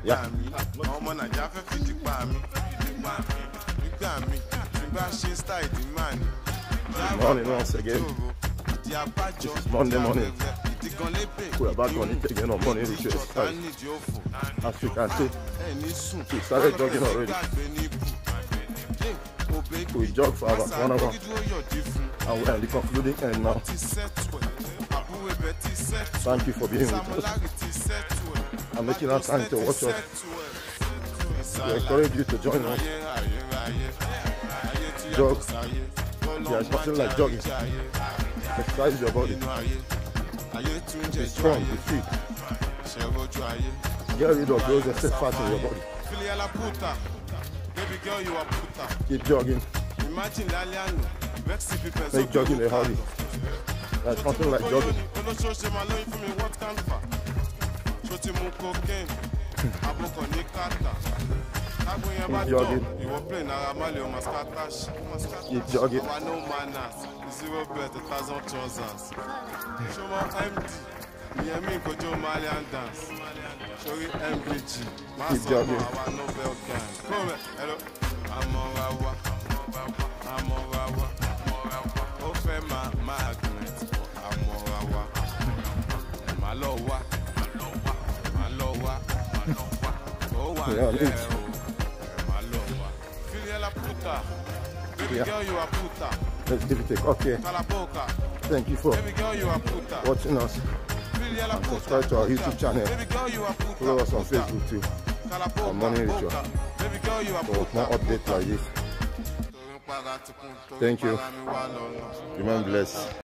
Yeah. Good morning once again. This is Monday morning. We are back on it again on Morning Rituals. As you can see, we started jogging already. We jogged for about 1 hour and we are in the concluding end now. Thank you for being with us and making our time to watch us. We encourage you to join us. Jog. There is nothing like jogging. Exercise your body. Be strong, be fit. Get rid of those excess fat in your body. Keep jogging. Make jogging a hobby. There's nothing like jogging. Keep jogging. Keep jogging. Keep jogging. Let's give it a cut here. Thank you for watching us. And subscribe to our YouTube channel. Follow us on Facebook too. On Morning Ritual. For more updates like this. Thank you. Remain blessed.